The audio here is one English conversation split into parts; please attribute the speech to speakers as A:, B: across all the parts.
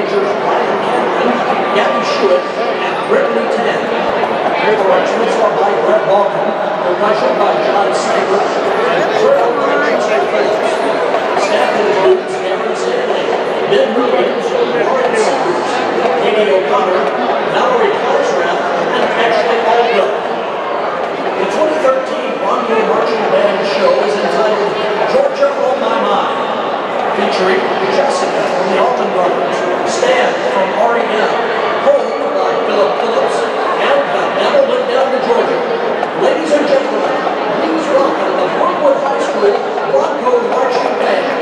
A: Rangers Ryan Cameron, Gavin Shewitt, and Brittany Tan. Paper arrangements are by Brett Balkan, percussion by John Sniper, and drill by Joseph Phillips. Staff includes Cameron Stanley, Ben Williams, Lauren Simmons, Katie O'Connor, Mallory Klausrath, and Ashley Aldwell. The 2013 Brookwood Marching Band show is entitled Georgia on My Mind, featuring Jessica from the Alton Brothers, Stan from R.E.M., Home by Philip Phillips, and The Devil Went Down to Georgia. Ladies and gentlemen, please welcome the Brookwood High School Brookwood Marching Band.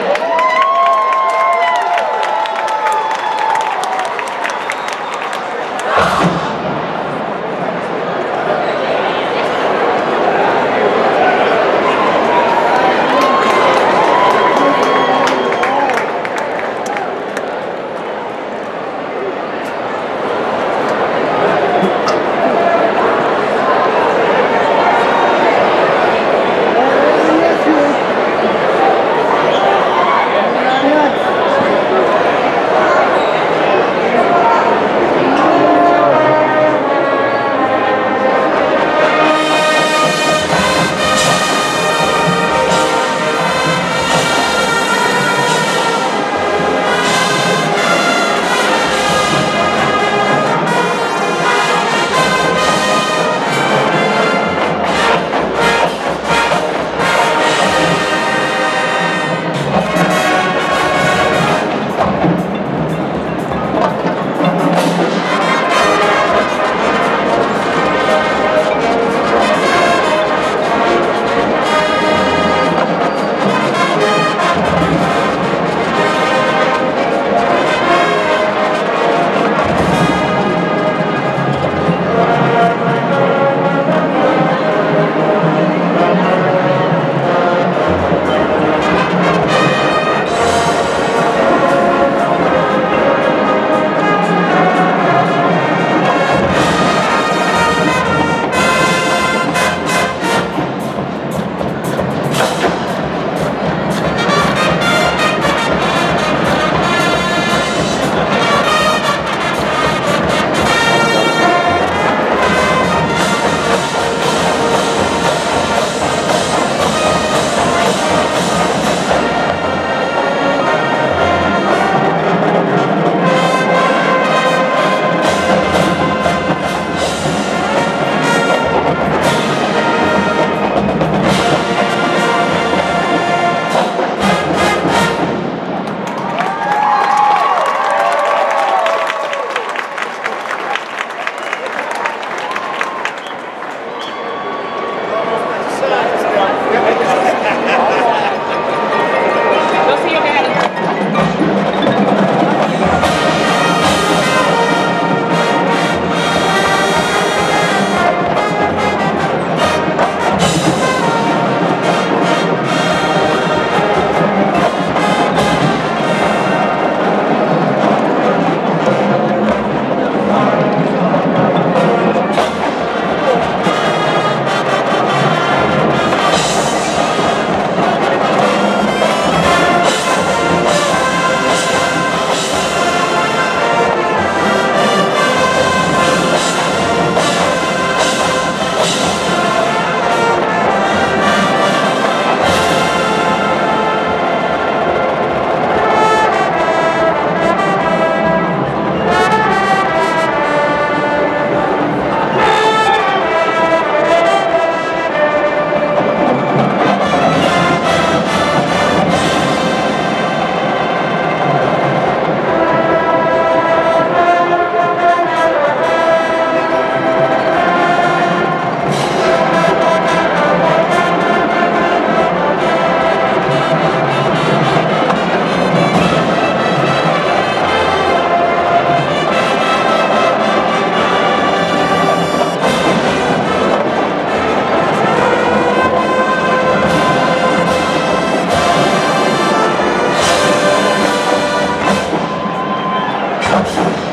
B: Thank you.